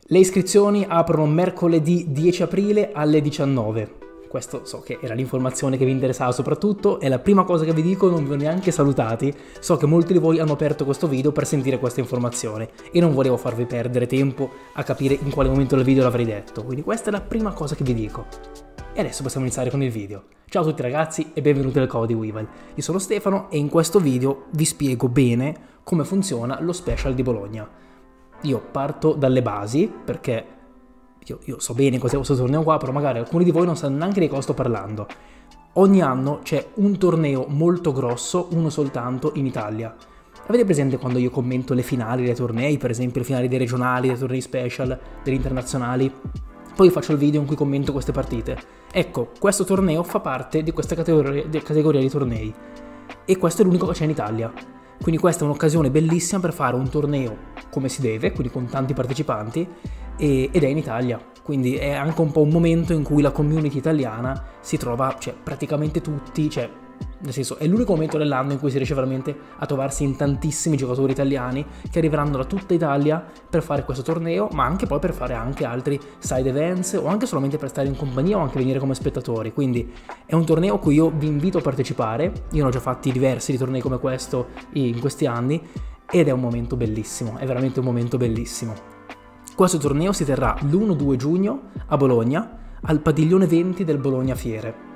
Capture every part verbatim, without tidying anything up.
Le iscrizioni aprono mercoledì dieci aprile alle diciannove. Questo so che era l'informazione che vi interessava soprattutto, è la prima cosa che vi dico, non vi ho neanche salutati. So che molti di voi hanno aperto questo video per sentire questa informazione e non volevo farvi perdere tempo a capire in quale momento del video l'avrei detto, quindi questa è la prima cosa che vi dico. E adesso possiamo iniziare con il video. Ciao a tutti ragazzi e benvenuti al Cavo di Weevil. Io sono Stefano e in questo video vi spiego bene come funziona lo special di Bologna. Io parto dalle basi perché io, io so bene cos'è questo torneo qua, però magari alcuni di voi non sanno neanche di cosa sto parlando. Ogni anno c'è un torneo molto grosso, uno soltanto in Italia. Avete presente quando io commento le finali dei tornei, per esempio le finali dei regionali, dei tornei special, degli internazionali? Poi faccio il video in cui commento queste partite. Ecco, questo torneo fa parte di questa categoria, di, categoria di tornei. E questo è l'unico che c'è in Italia. Quindi questa è un'occasione bellissima per fare un torneo come si deve, quindi con tanti partecipanti, e, ed è in Italia. Quindi è anche un po' un momento in cui la community italiana si trova, cioè praticamente tutti, cioè nel senso è l'unico momento dell'anno in cui si riesce veramente a trovarsi in tantissimi giocatori italiani che arriveranno da tutta Italia per fare questo torneo, ma anche poi per fare anche altri side events o anche solamente per stare in compagnia o anche venire come spettatori. Quindi è un torneo a cui io vi invito a partecipare. Io ne ho già fatti diversi di tornei come questo in questi anni ed è un momento bellissimo, è veramente un momento bellissimo. Questo torneo si terrà l'primo due giugno a Bologna al padiglione venti del Bologna Fiere.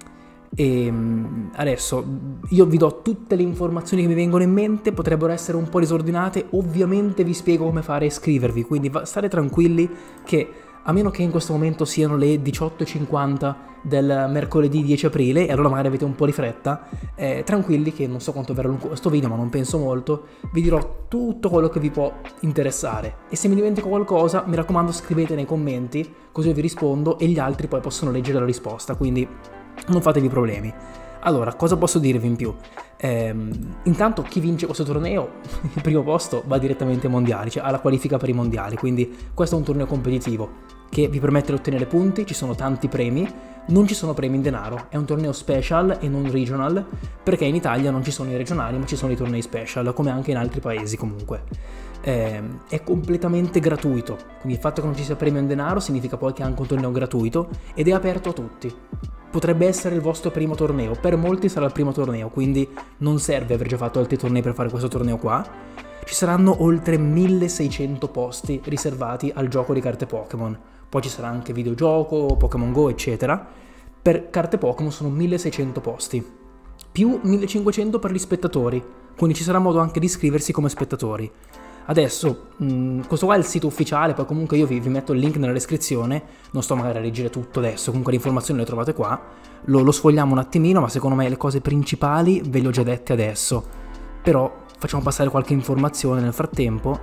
E adesso io vi do tutte le informazioni che mi vengono in mente, potrebbero essere un po' disordinate, ovviamente vi spiego come fare a iscrivervi, quindi state tranquilli che a meno che in questo momento siano le diciotto e cinquanta del mercoledì dieci aprile e allora magari avete un po' di fretta, eh, tranquilli che non so quanto verrà lungo questo video, ma non penso molto, vi dirò tutto quello che vi può interessare e se mi dimentico qualcosa mi raccomando scrivete nei commenti così io vi rispondo e gli altri poi possono leggere la risposta, quindi non fatevi problemi. Allora, cosa posso dirvi in più? Ehm, intanto chi vince questo torneo, il primo posto va direttamente ai mondiali, cioè alla qualifica per i mondiali, quindi questo è un torneo competitivo che vi permette di ottenere punti, ci sono tanti premi, non ci sono premi in denaro, è un torneo special e non regional, perché in Italia non ci sono i regionali ma ci sono i tornei special, come anche in altri paesi comunque. Eh, è completamente gratuito, quindi il fatto che non ci sia premio in denaro significa poi che è anche un torneo gratuito ed è aperto a tutti. Potrebbe essere il vostro primo torneo, per molti sarà il primo torneo, quindi non serve aver già fatto altri tornei per fare questo torneo qua. Ci saranno oltre milleseicento posti riservati al gioco di carte Pokémon, poi ci sarà anche videogioco, Pokémon Go eccetera. Per carte Pokémon sono milleseicento posti, più millecinquecento per gli spettatori, quindi ci sarà modo anche di iscriversi come spettatori. Adesso, mh, questo qua è il sito ufficiale, poi comunque io vi, vi metto il link nella descrizione, non sto magari a leggere tutto adesso, comunque le informazioni le trovate qua, lo, lo sfogliamo un attimino, ma secondo me le cose principali ve le ho già dette adesso, però facciamo passare qualche informazione nel frattempo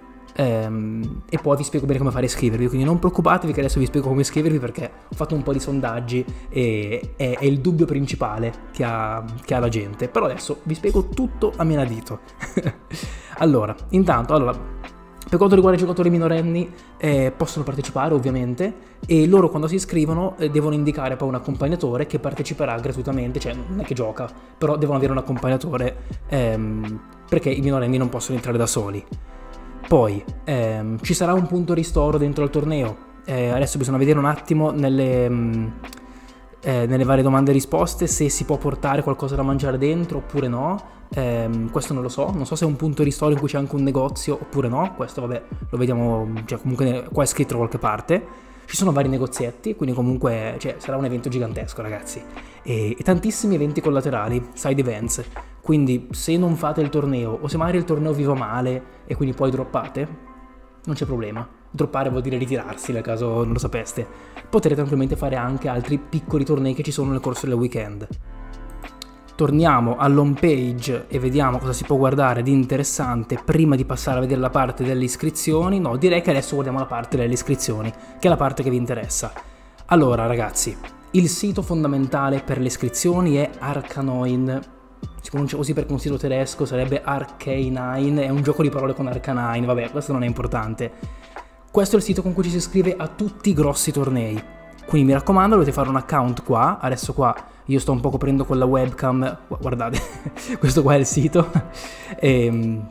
ehm, e poi vi spiego bene come fare a iscrivervi, quindi non preoccupatevi che adesso vi spiego come iscrivervi perché ho fatto un po' di sondaggi e è, è il dubbio principale che ha, che ha la gente, però adesso vi spiego tutto a menadito. Allora, intanto, allora, per quanto riguarda i giocatori minorenni eh, possono partecipare ovviamente e loro quando si iscrivono eh, devono indicare poi un accompagnatore che parteciperà gratuitamente, cioè non è che gioca, però devono avere un accompagnatore ehm, perché i minorenni non possono entrare da soli. Poi ehm, ci sarà un punto ristoro dentro al torneo, eh, adesso bisogna vedere un attimo nelle... Mh, Eh, nelle varie domande e risposte se si può portare qualcosa da mangiare dentro oppure no, ehm, questo non lo so, non so se è un punto ristoro in cui c'è anche un negozio oppure no, questo vabbè lo vediamo, cioè comunque qua è scritto da qualche parte, ci sono vari negozietti, quindi comunque cioè, sarà un evento gigantesco ragazzi, e, e tantissimi eventi collaterali, side events, quindi se non fate il torneo o se magari il torneo vi va male e quindi poi droppate, non c'è problema. Droppare vuol dire ritirarsi nel caso non lo sapeste. Potrete tranquillamente fare anche altri piccoli tornei che ci sono nel corso del weekend. Torniamo all'home page e vediamo cosa si può guardare di interessante prima di passare a vedere la parte delle iscrizioni. No, direi che adesso guardiamo la parte delle iscrizioni, che è la parte che vi interessa. Allora ragazzi, il sito fondamentale per le iscrizioni è Arcanoin. Si pronuncia così perché un sito tedesco sarebbe Arcanine, è un gioco di parole con Arcanine, vabbè questo non è importante. Questo è il sito con cui ci si iscrive a tutti i grossi tornei, quindi mi raccomando dovete fare un account qua, adesso qua io sto un po' coprendo con la webcam, guardate, questo qua è il sito, e,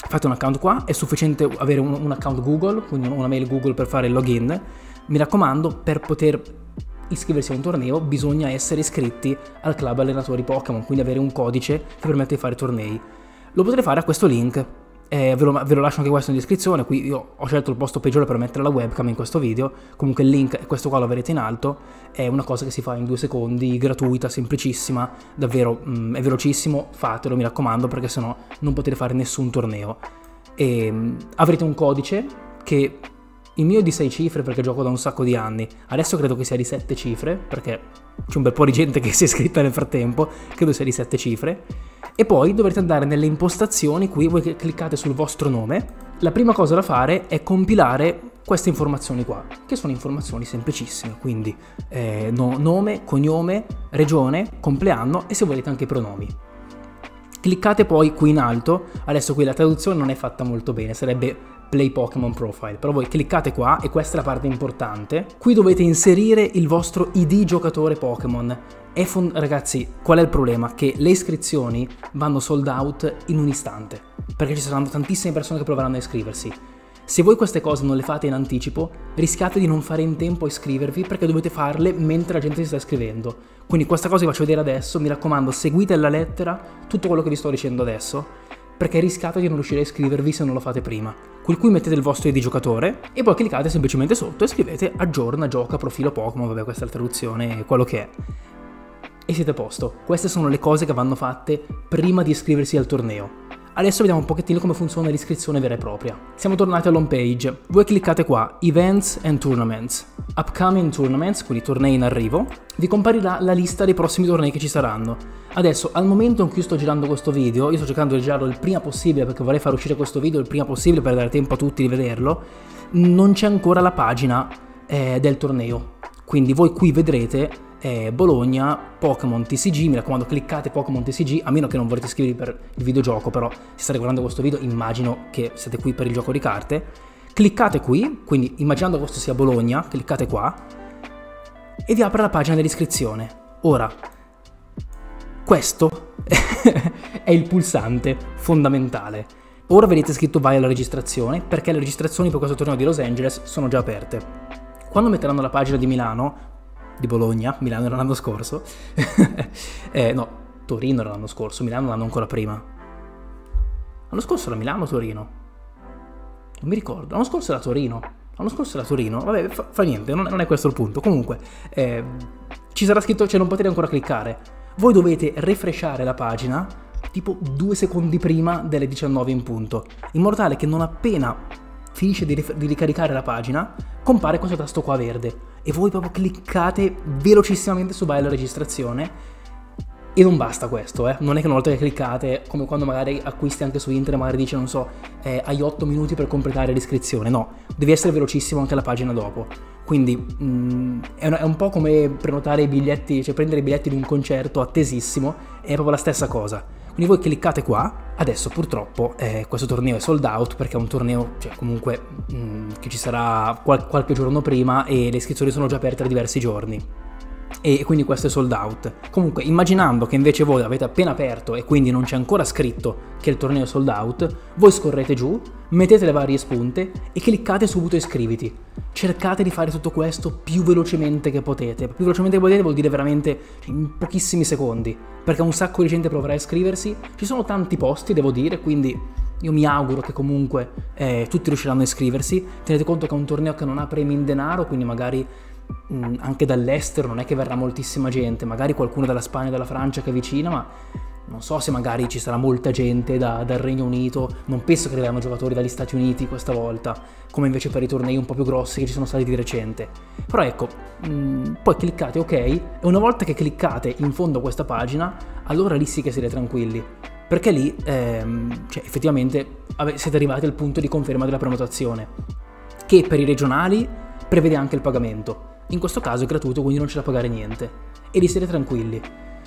fate un account qua, è sufficiente avere un, un account Google, quindi una mail Google per fare il login. Mi raccomando, per poter iscriversi a un torneo bisogna essere iscritti al club allenatori Pokémon, quindi avere un codice che permette di fare tornei. Lo potrete fare a questo link, eh, ve, lo, ve lo lascio anche questo in descrizione. Qui io ho scelto il posto peggiore per mettere la webcam in questo video, comunque il link, questo qua lo avrete in alto, è una cosa che si fa in due secondi, gratuita, semplicissima, davvero mh, è velocissimo, fatelo mi raccomando, perché sennò non potete fare nessun torneo. E, mh, avrete un codice che... Il mio è di sei cifre perché gioco da un sacco di anni, adesso credo che sia di sette cifre, perché c'è un bel po' di gente che si è iscritta nel frattempo, credo sia di sette cifre, e poi dovrete andare nelle impostazioni, qui voi cliccate sul vostro nome, la prima cosa da fare è compilare queste informazioni qua, che sono informazioni semplicissime, quindi eh, no, nome, cognome, regione, compleanno e se volete anche i pronomi. Cliccate poi qui in alto, adesso qui la traduzione non è fatta molto bene, sarebbe Play Pokémon Profile, però voi cliccate qua e questa è la parte importante. Qui dovete inserire il vostro I D giocatore Pokémon. Ragazzi, qual è il problema? Che le iscrizioni vanno sold out in un istante, perché ci saranno tantissime persone che proveranno a iscriversi. Se voi queste cose non le fate in anticipo, rischiate di non fare in tempo a iscrivervi, perché dovete farle mentre la gente si sta iscrivendo. Quindi questa cosa vi faccio vedere adesso, mi raccomando, seguite alla lettera tutto quello che vi sto dicendo adesso, perché rischiate di non riuscire a iscrivervi se non lo fate prima. Qui mettete il vostro I D giocatore e poi cliccate semplicemente sotto e scrivete aggiorna, gioca, profilo Pokémon, vabbè questa è la traduzione, quello che è. E siete a posto. Queste sono le cose che vanno fatte prima di iscriversi al torneo. Adesso vediamo un pochettino come funziona l'iscrizione vera e propria. Siamo tornati all'home page. Voi cliccate qua, Events and Tournaments. Upcoming Tournaments, quindi tornei in arrivo. Vi comparirà la lista dei prossimi tornei che ci saranno. Adesso, al momento in cui sto girando questo video, io sto cercando di girarlo il prima possibile perché vorrei far uscire questo video il prima possibile per dare tempo a tutti di vederlo, non c'è ancora la pagina eh, del torneo. Quindi voi qui vedrete eh, Bologna, Pokémon T C G, mi raccomando cliccate Pokémon T C G, a meno che non volete iscrivervi per il videogioco, però se state guardando questo video immagino che siete qui per il gioco di carte. Cliccate qui, quindi immaginando che questo sia Bologna, cliccate qua e vi apre la pagina dell'iscrizione. Ora, questo è il pulsante fondamentale. Ora vedete scritto vai alla registrazione, perché le registrazioni per questo torneo di Los Angeles sono già aperte. Quando metteranno la pagina di Milano, di Bologna, Milano era l'anno scorso, eh, no, Torino era l'anno scorso, Milano l'anno ancora prima. L'anno scorso era Milano o Torino? Non mi ricordo, l'anno scorso era Torino, l'anno scorso era Torino, vabbè, fa, fa niente, non, non è questo il punto. Comunque, eh, ci sarà scritto, cioè non potete ancora cliccare. Voi dovete refreshare la pagina tipo due secondi prima delle diciannove in punto, in modo tale che non appena finisce di, di ricaricare la pagina, compare questo tasto qua verde e voi proprio cliccate velocissimamente su vai alla registrazione. E non basta questo, eh. Non è che una volta che cliccate, come quando magari acquisti anche su internet, magari dice, non so, eh, hai otto minuti per completare l'iscrizione. No, devi essere velocissimo anche la pagina dopo. Quindi mh, è, un, è un po' come prenotare i biglietti, cioè prendere i biglietti di un concerto attesissimo, è proprio la stessa cosa. Quindi voi cliccate qua. Adesso purtroppo eh, questo torneo è sold out, perché è un torneo, cioè comunque mh, che ci sarà qual- qualche giorno prima e le iscrizioni sono già aperte da diversi giorni. E quindi questo è sold out. Comunque, immaginando che invece voi avete appena aperto e quindi non c'è ancora scritto che il torneo è sold out, voi scorrete giù, mettete le varie spunte e cliccate subito iscriviti. Cercate di fare tutto questo più velocemente che potete. Più velocemente che potete vuol dire veramente in pochissimi secondi, perché un sacco di gente proverà a iscriversi. Ci sono tanti posti, devo dire, quindi io mi auguro che comunque eh, tutti riusciranno a iscriversi. Tenete conto che è un torneo che non ha premi in denaro, quindi magari anche dall'estero non è che verrà moltissima gente, magari qualcuno dalla Spagna e dalla Francia che è vicina, ma non so se magari ci sarà molta gente da, dal Regno Unito. Non penso che arriveranno giocatori dagli Stati Uniti questa volta, come invece per i tornei un po' più grossi che ci sono stati di recente. Però ecco, mh, poi cliccate ok e una volta che cliccate in fondo a questa pagina, allora lì sì che siete tranquilli, perché lì ehm, cioè, effettivamente siete arrivati al punto di conferma della prenotazione, che per i regionali prevede anche il pagamento. In questo caso è gratuito, quindi non c'è da pagare niente e lì siete tranquilli.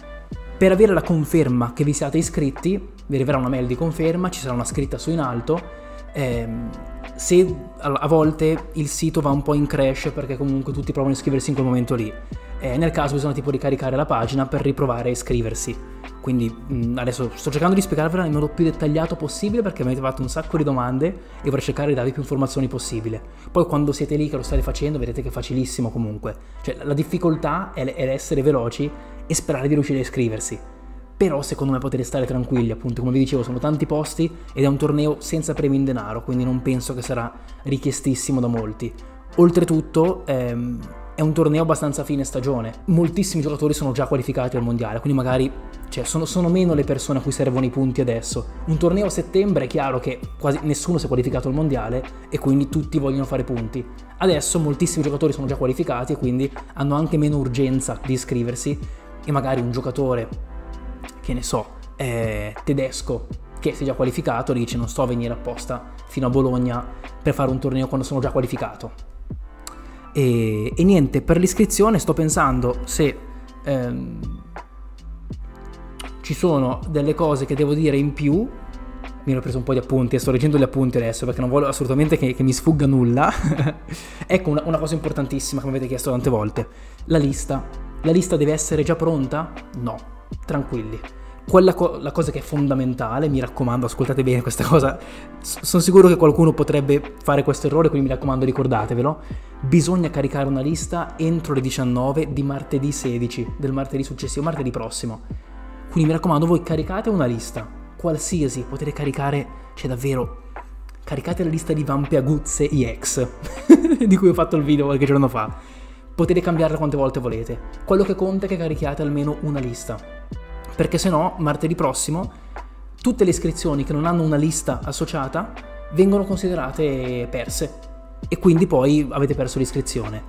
Per avere la conferma che vi siate iscritti, vi arriverà una mail di conferma, ci sarà una scritta su in alto. Ehm, se a volte il sito va un po' in crash perché comunque tutti provano a iscriversi in quel momento lì, E nel caso bisogna tipo ricaricare la pagina per riprovare a iscriversi. Quindi mh, adesso sto cercando di spiegarvela nel modo più dettagliato possibile perché mi avete fatto un sacco di domande e vorrei cercare di darvi più informazioni possibile. Poi quando siete lì che lo state facendo vedete che è facilissimo comunque. Cioè la difficoltà è, è essere veloci e sperare di riuscire a iscriversi. Però secondo me potete stare tranquilli, appunto come vi dicevo sono tanti posti ed è un torneo senza premi in denaro, quindi non penso che sarà richiestissimo da molti. Oltretutto ehm, è un torneo abbastanza a fine stagione, moltissimi giocatori sono già qualificati al mondiale, quindi magari cioè, sono, sono meno le persone a cui servono i punti adesso. Un torneo a settembre è chiaro che quasi nessuno si è qualificato al mondiale e quindi tutti vogliono fare punti. Adesso moltissimi giocatori sono già qualificati e quindi hanno anche meno urgenza di iscriversi e magari un giocatore, che ne so, eh, tedesco che si è già qualificato dice non sto a venire apposta fino a Bologna per fare un torneo quando sono già qualificato. E, e niente, per l'iscrizione sto pensando se ehm, ci sono delle cose che devo dire in più. Mi ero preso un po' di appunti e sto leggendo gli appunti adesso perché non voglio assolutamente che, che mi sfugga nulla. Ecco una, una cosa importantissima che mi avete chiesto tante volte: la lista. La lista deve essere già pronta? No, tranquilli. Quella co- la cosa che è fondamentale, mi raccomando, ascoltate bene questa cosa, S- sono sicuro che qualcuno potrebbe fare questo errore, quindi mi raccomando ricordatevelo, bisogna caricare una lista entro le diciannove di martedì sedici, del martedì successivo, martedì prossimo. Quindi mi raccomando, voi caricate una lista, qualsiasi, potete caricare, cioè davvero, caricate la lista di Vampeaguzze I X, di cui ho fatto il video qualche giorno fa, potete cambiarla quante volte volete, quello che conta è che carichiate almeno una lista. Perché se no, martedì prossimo, tutte le iscrizioni che non hanno una lista associata vengono considerate perse e quindi poi avete perso l'iscrizione.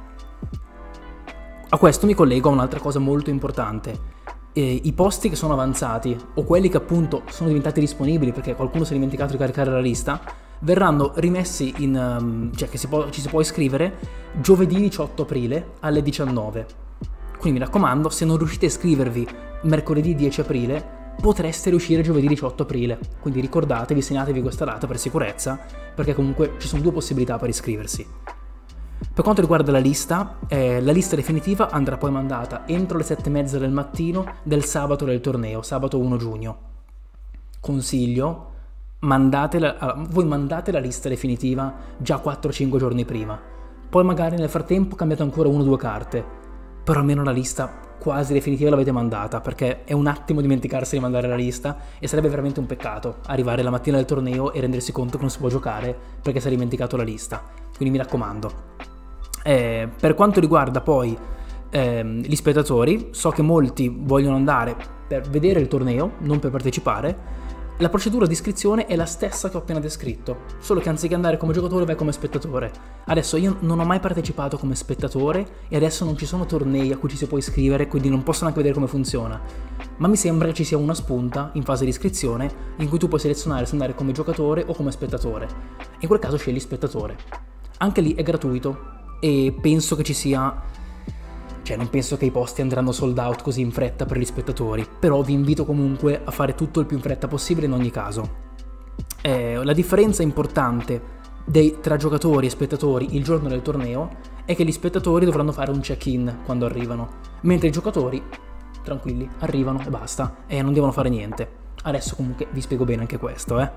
A questo mi collego a un'altra cosa molto importante. Eh, I posti che sono avanzati o quelli che appunto sono diventati disponibili perché qualcuno si è dimenticato di caricare la lista verranno rimessi in... Um, cioè che si può, ci si può iscrivere giovedì diciotto aprile alle diciannove. Quindi mi raccomando, se non riuscite a iscrivervi mercoledì dieci aprile, potreste riuscire giovedì diciotto aprile. Quindi ricordatevi, segnatevi questa data per sicurezza, perché comunque ci sono due possibilità per iscriversi. Per quanto riguarda la lista, eh, la lista definitiva andrà poi mandata entro le sette e mezza del mattino del sabato del torneo, sabato primo giugno. Consiglio, mandatela, voi mandate la lista definitiva già quattro cinque giorni prima. Poi magari nel frattempo cambiate ancora una o due carte, però almeno la lista quasi definitiva l'avete mandata, perché è un attimo dimenticarsi di mandare la lista e sarebbe veramente un peccato arrivare la mattina del torneo e rendersi conto che non si può giocare perché si è dimenticato la lista. Quindi mi raccomando. Eh, per quanto riguarda poi ehm, gli spettatori, so che molti vogliono andare per vedere il torneo, non per partecipare. La procedura di iscrizione è la stessa che ho appena descritto, solo che anziché andare come giocatore vai come spettatore. Adesso io non ho mai partecipato come spettatore e adesso non ci sono tornei a cui ci si può iscrivere, quindi non posso neanche vedere come funziona. Ma mi sembra che ci sia una spunta in fase di iscrizione in cui tu puoi selezionare se andare come giocatore o come spettatore. In quel caso scegli spettatore. Anche lì è gratuito e penso che ci sia... Cioè non penso che i posti andranno sold out così in fretta per gli spettatori, però vi invito comunque a fare tutto il più in fretta possibile in ogni caso. Eh, la differenza importante dei, tra giocatori e spettatori il giorno del torneo è che gli spettatori dovranno fare un check-in quando arrivano, mentre i giocatori, tranquilli, arrivano e basta, e non devono fare niente. Adesso comunque vi spiego bene anche questo, eh.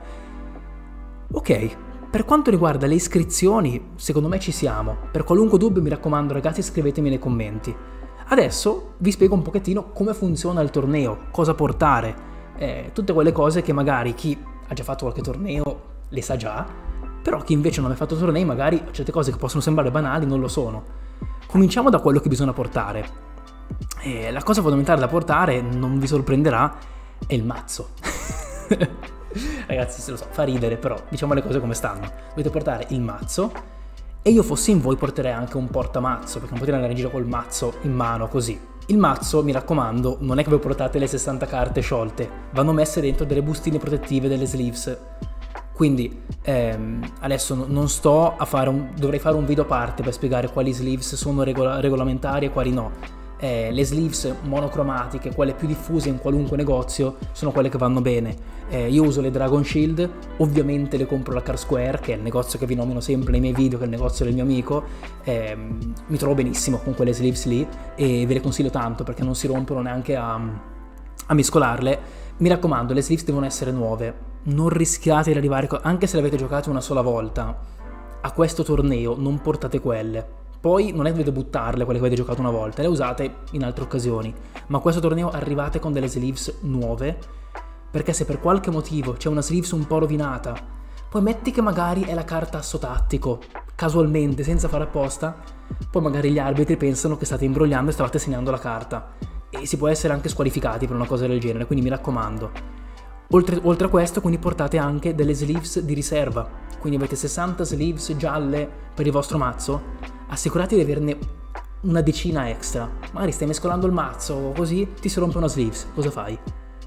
Ok. Per quanto riguarda le iscrizioni, secondo me ci siamo. Per qualunque dubbio mi raccomando ragazzi scrivetemi nei commenti. Adesso vi spiego un pochettino come funziona il torneo, cosa portare, eh, tutte quelle cose che magari chi ha già fatto qualche torneo le sa già, però chi invece non ha mai fatto tornei magari certe cose che possono sembrare banali non lo sono. Cominciamo da quello che bisogna portare. Eh, la cosa fondamentale da portare, non vi sorprenderà, è il mazzo. Ragazzi, se lo so, fa ridere, però diciamo le cose come stanno. Dovete portare il mazzo e io fossi in voi porterei anche un portamazzo, perché non potete andare in giro col mazzo in mano così. Il mazzo, mi raccomando, non è che voi portate le sessanta carte sciolte, vanno messe dentro delle bustine protettive, delle sleeves. Quindi ehm, adesso non sto a fare un... dovrei fare un video a parte per spiegare quali sleeves sono regola- regolamentari e quali no. Eh, le sleeves monocromatiche, quelle più diffuse in qualunque negozio, sono quelle che vanno bene. Eh, io uso le Dragon Shield, ovviamente le compro alla Car Square, che è il negozio che vi nomino sempre nei miei video, che è il negozio del mio amico. Eh, mi trovo benissimo con quelle sleeves lì e ve le consiglio tanto perché non si rompono neanche a, a mescolarle. Mi raccomando, le sleeves devono essere nuove, non rischiate di arrivare, anche se le avete giocate una sola volta, a questo torneo non portate quelle. Poi non è che dovete buttarle quelle che avete giocato una volta, le usate in altre occasioni, ma a questo torneo arrivate con delle sleeves nuove, perché se per qualche motivo c'è una sleeves un po' rovinata, poi metti che magari è la carta asso tattico, casualmente, senza fare apposta, poi magari gli arbitri pensano che state imbrogliando e stavate segnando la carta, e si può essere anche squalificati per una cosa del genere, quindi mi raccomando. Oltre, oltre a questo, quindi portate anche delle sleeves di riserva, quindi avete sessanta sleeves gialle per il vostro mazzo, assicuratevi di averne una decina extra. Magari stai mescolando il mazzo, così ti si rompe una sleeves, cosa fai?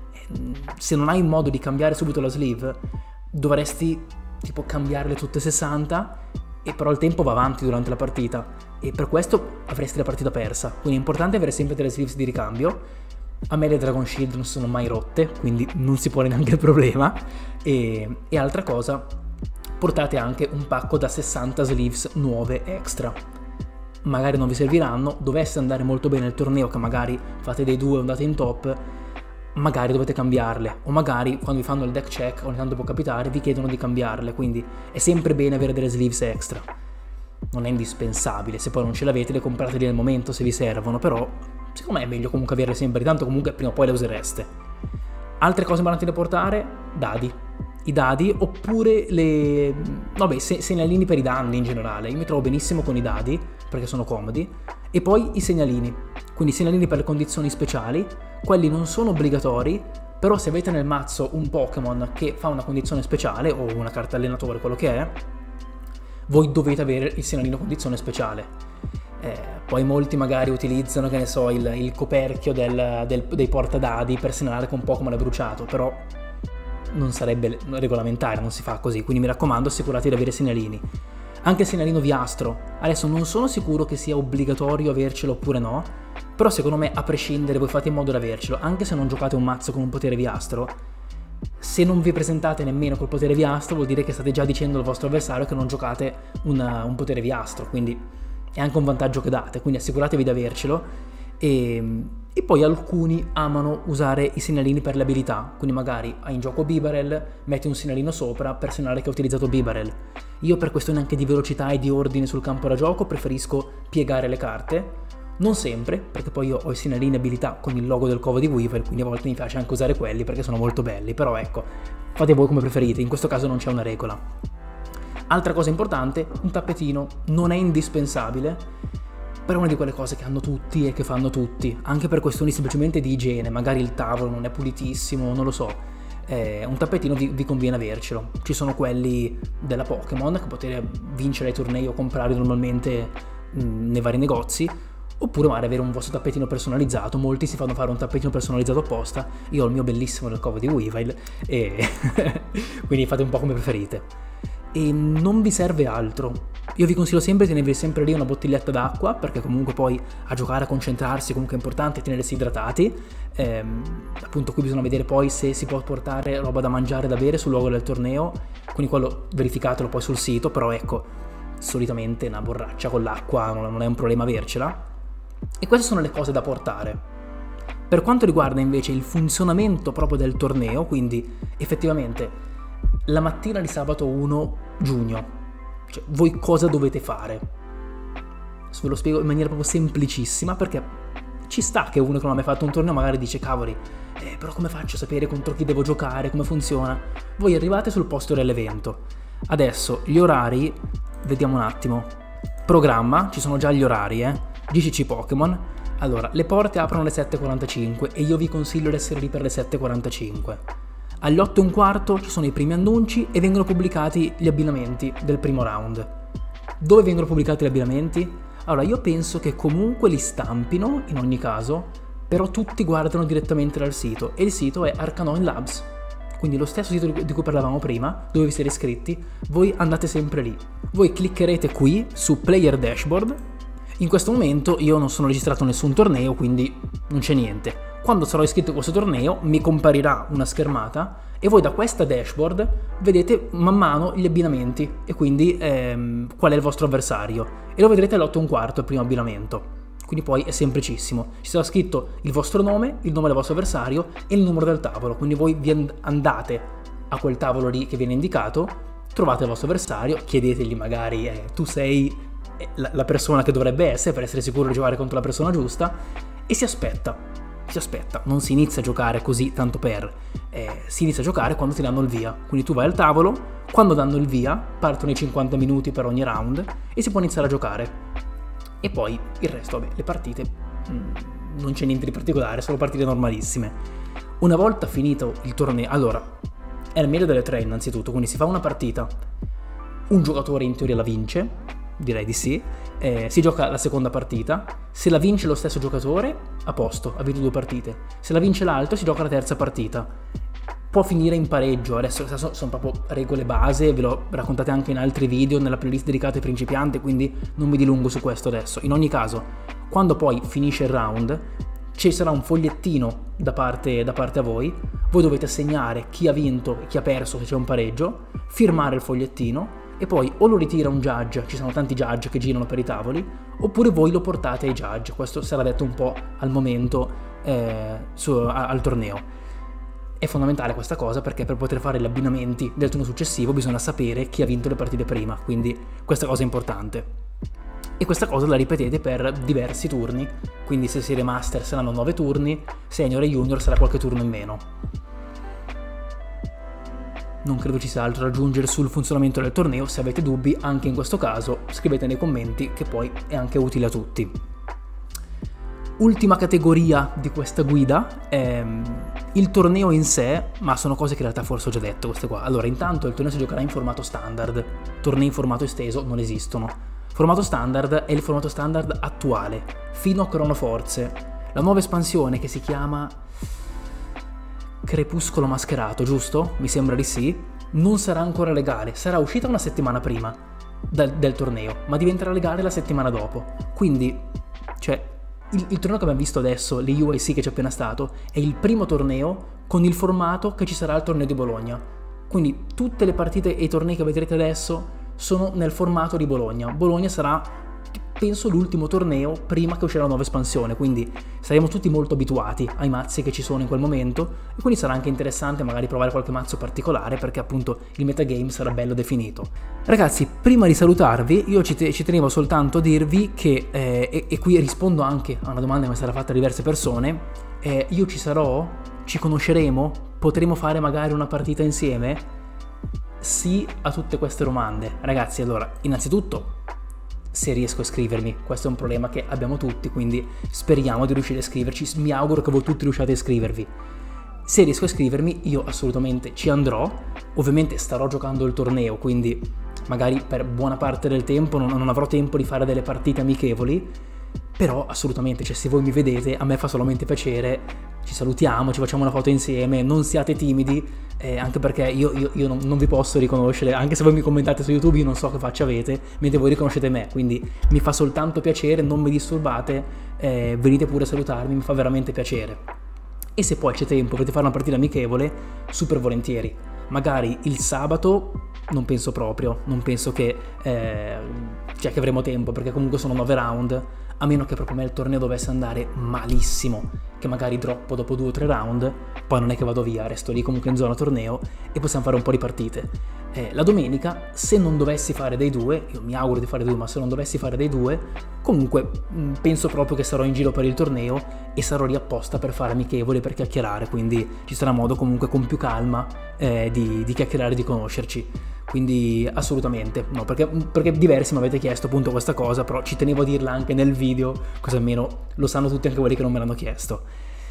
Se non hai modo di cambiare subito la sleeve, dovresti tipo cambiarle tutte sessanta, e però il tempo va avanti durante la partita e per questo avresti la partita persa. Quindi è importante avere sempre delle sleeves di ricambio. A me le Dragon Shield non sono mai rotte, quindi non si pone neanche il problema. E, e altra cosa, portate anche un pacco da sessanta sleeves nuove extra. Magari non vi serviranno, dovesse andare molto bene il torneo, che magari fate dei due o andate in top, magari dovete cambiarle, o magari quando vi fanno il deck check ogni tanto può capitare, vi chiedono di cambiarle, quindi è sempre bene avere delle sleeves extra. Non è indispensabile, se poi non ce l'avete le comprate lì nel momento se vi servono, però secondo me è meglio comunque averle sempre, tanto comunque prima o poi le usereste. Altre cose importanti da portare, dadi. I dadi, oppure le... vabbè, se, segnalini per i danni in generale. Io mi trovo benissimo con i dadi, perché sono comodi. E poi i segnalini. Quindi i segnalini per le condizioni speciali. Quelli non sono obbligatori, però se avete nel mazzo un Pokémon che fa una condizione speciale, o una carta allenatore, quello che è, voi dovete avere il segnalino condizione speciale. Eh, poi molti magari utilizzano, che ne so, il, il coperchio del, del, dei portadadi per segnalare che un Pokémon è bruciato, però non sarebbe regolamentare, non si fa così, quindi mi raccomando, assicuratevi di avere segnalini. Anche il segnalino Viastro, adesso non sono sicuro che sia obbligatorio avercelo oppure no, però secondo me a prescindere voi fate in modo di avercelo, anche se non giocate un mazzo con un potere Viastro. Se non vi presentate nemmeno col potere Viastro, vuol dire che state già dicendo al vostro avversario che non giocate una, un potere Viastro, quindi è anche un vantaggio che date, quindi assicuratevi di avercelo. E, e poi alcuni amano usare i segnalini per le abilità, quindi magari hai in gioco Bibarel, metti un segnalino sopra per segnalare che ho utilizzato Bibarel. Io per questione anche di velocità e di ordine sul campo da gioco preferisco piegare le carte, non sempre, perché poi io ho i segnalini abilità con il logo del covo di Weevil, quindi a volte mi piace anche usare quelli perché sono molto belli, però ecco, fate voi come preferite, in questo caso non c'è una regola. Altra cosa importante, un tappetino non è indispensabile, però è una di quelle cose che hanno tutti e che fanno tutti, anche per questioni semplicemente di igiene, magari il tavolo non è pulitissimo, non lo so, eh, un tappetino vi, vi conviene avercelo. Ci sono quelli della Pokémon che potete vincere ai tornei o comprare normalmente mh, nei vari negozi, oppure magari avere un vostro tappetino personalizzato. Molti si fanno fare un tappetino personalizzato apposta, io ho il mio bellissimo del covo di Weavile, e quindi fate un po' come preferite. E non vi serve altro. Io vi consiglio sempre di tenervi sempre lì una bottiglietta d'acqua, perché comunque poi a giocare, a concentrarsi, comunque è importante tenersi idratati. Ehm, appunto qui bisogna vedere poi se si può portare roba da mangiare, da bere sul luogo del torneo, quindi quello verificatelo poi sul sito, però ecco, solitamente una borraccia con l'acqua non è un problema avercela. E queste sono le cose da portare. Per quanto riguarda invece il funzionamento proprio del torneo, quindi effettivamente la mattina di sabato primo giugno, cioè voi cosa dovete fare? Adesso ve lo spiego in maniera proprio semplicissima, perché ci sta che uno che non ha mai fatto un torneo magari dice cavoli, eh, però come faccio a sapere contro chi devo giocare, come funziona? Voi arrivate sul posto dell'evento. Adesso gli orari, vediamo un attimo. Programma, ci sono già gli orari, eh. G C C Pokémon. Allora, le porte aprono alle sette e quarantacinque e io vi consiglio di essere lì per le sette e quarantacinque. Alle otto e un quarto ci sono i primi annunci e vengono pubblicati gli abbinamenti del primo round. Dove vengono pubblicati gli abbinamenti? Allora, io penso che comunque li stampino in ogni caso, però tutti guardano direttamente dal sito, e il sito è Arcanoin Labs, quindi lo stesso sito di cui parlavamo prima, dove vi siete iscritti. Voi andate sempre lì, voi cliccherete qui su Player Dashboard In questo momento io non sono registrato nessun torneo, quindi non c'è niente. Quando sarò iscritto a questo torneo mi comparirà una schermata e voi da questa dashboard vedete man mano gli abbinamenti e quindi ehm, qual è il vostro avversario, e lo vedrete all'otto e un quarto il primo abbinamento. Quindi poi è semplicissimo, ci sarà scritto il vostro nome, il nome del vostro avversario e il numero del tavolo, quindi voi vi andate a quel tavolo lì che viene indicato, trovate il vostro avversario, chiedetegli magari eh, tu sei la, la persona che dovrebbe essere per essere sicuro di giocare contro la persona giusta, e si aspetta. Si aspetta, non si inizia a giocare così tanto per, eh, si inizia a giocare quando ti danno il via, quindi tu vai al tavolo, quando danno il via partono i cinquanta minuti per ogni round e si può iniziare a giocare, e poi il resto, vabbè, le partite mh, non c'è niente di particolare, sono partite normalissime. Una volta finito il torneo, allora è il meglio delle tre innanzitutto, quindi si fa una partita, un giocatore in teoria la vince, direi di sì, eh, si gioca la seconda partita, se la vince lo stesso giocatore, a posto, ha vinto due partite, se la vince l'altro si gioca la terza partita, può finire in pareggio, adesso sono, sono proprio regole base, ve l'ho raccontate anche in altri video nella playlist dedicata ai principianti, quindi non mi dilungo su questo adesso. In ogni caso, quando poi finisce il round ci sarà un fogliettino da parte, da parte a voi, voi dovete segnare chi ha vinto e chi ha perso se c'è un pareggio, firmare il fogliettino, e poi o lo ritira un judge, ci sono tanti judge che girano per i tavoli, oppure voi lo portate ai judge. Questo sarà detto un po' al momento eh, su, a, al torneo. È fondamentale questa cosa perché per poter fare gli abbinamenti del turno successivo bisogna sapere chi ha vinto le partite prima, quindi questa cosa è importante. E questa cosa la ripetete per diversi turni, quindi se siete master saranno nove turni, senior e junior sarà qualche turno in meno. Non credo ci sia altro da aggiungere sul funzionamento del torneo. Se avete dubbi, anche in questo caso, scrivete nei commenti, che poi è anche utile a tutti. Ultima categoria di questa guida è il torneo in sé, ma sono cose che in realtà forse ho già detto queste qua. Allora, intanto il torneo si giocherà in formato standard, tornei in formato esteso non esistono. Formato standard è il formato standard attuale, fino a Chrono Forze. La nuova espansione che si chiama Crepuscolo Mascherato, giusto? Mi sembra di sì. Non sarà ancora legale, sarà uscita una settimana prima del, del torneo, ma diventerà legale la settimana dopo. Quindi, cioè, il, il torneo che abbiamo visto adesso, l'U I C che c'è appena stato, è il primo torneo con il formato che ci sarà al torneo di Bologna. Quindi tutte le partite e i tornei che vedrete adesso sono nel formato di Bologna. Bologna sarà, penso, l'ultimo torneo prima che uscirà la nuova espansione, quindi saremo tutti molto abituati ai mazzi che ci sono in quel momento, e quindi sarà anche interessante magari provare qualche mazzo particolare perché appunto il metagame sarà bello definito. Ragazzi, prima di salutarvi io ci, te ci tenevo soltanto a dirvi che, eh, e, e qui rispondo anche a una domanda che mi è stata fatta da diverse persone, eh, io ci sarò, ci conosceremo, potremo fare magari una partita insieme? Sì a tutte queste domande. Ragazzi, allora, innanzitutto, se riesco a iscrivermi, questo è un problema che abbiamo tutti, quindi speriamo di riuscire a iscriverci, mi auguro che voi tutti riusciate a iscrivervi. Se riesco a iscrivermi io assolutamente ci andrò, ovviamente starò giocando il torneo, quindi magari per buona parte del tempo non, non avrò tempo di fare delle partite amichevoli, però assolutamente, cioè se voi mi vedete a me fa solamente piacere, ci salutiamo, ci facciamo una foto insieme, non siate timidi, eh, anche perché io, io, io non, non vi posso riconoscere, anche se voi mi commentate su YouTube io non so che faccia avete, mentre voi riconoscete me, quindi mi fa soltanto piacere, non mi disturbate, eh, venite pure a salutarmi, mi fa veramente piacere. E se poi c'è tempo, potete fare una partita amichevole, super volentieri. Magari il sabato non penso proprio, non penso che, eh, cioè che avremo tempo, perché comunque sono nove round, a meno che proprio a me il torneo dovesse andare malissimo, che magari droppo dopo due o tre round, poi non è che vado via, resto lì comunque in zona torneo e possiamo fare un po' di partite. Eh, la domenica, se non dovessi fare dei due, io mi auguro di fare due, ma se non dovessi fare dei due, comunque mh, penso proprio che sarò in giro per il torneo e sarò lì apposta per fare amichevoli, per chiacchierare, quindi ci sarà modo comunque con più calma eh, di, di chiacchierare e di conoscerci. Quindi assolutamente, no, perché, perché diversi mi avete chiesto appunto questa cosa, però ci tenevo a dirla anche nel video, così almeno lo sanno tutti anche quelli che non me l'hanno chiesto.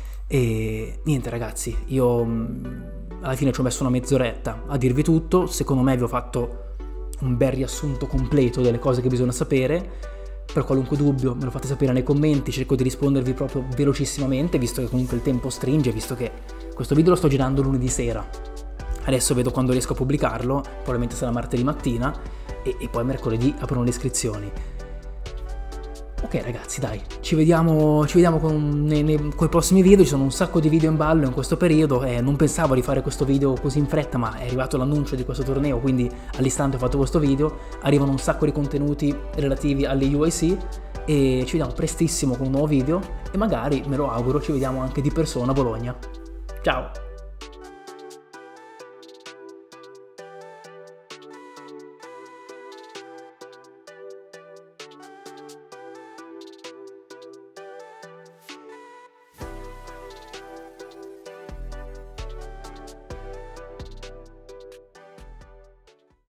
E niente ragazzi, io alla fine ci ho messo una mezz'oretta a dirvi tutto, secondo me vi ho fatto un bel riassunto completo delle cose che bisogna sapere. Per qualunque dubbio me lo fate sapere nei commenti, cerco di rispondervi proprio velocissimamente, visto che comunque il tempo stringe, visto che questo video lo sto girando lunedì sera. Adesso vedo quando riesco a pubblicarlo, probabilmente sarà martedì mattina, e, e poi mercoledì aprono le iscrizioni. Ok ragazzi, dai, ci vediamo, ci vediamo con, nei, nei, con i prossimi video. Ci sono un sacco di video in ballo in questo periodo e non pensavo di fare questo video così in fretta, ma è arrivato l'annuncio di questo torneo, quindi all'istante ho fatto questo video. Arrivano un sacco di contenuti relativi alle U I C e ci vediamo prestissimo con un nuovo video e magari, me lo auguro, ci vediamo anche di persona a Bologna. Ciao!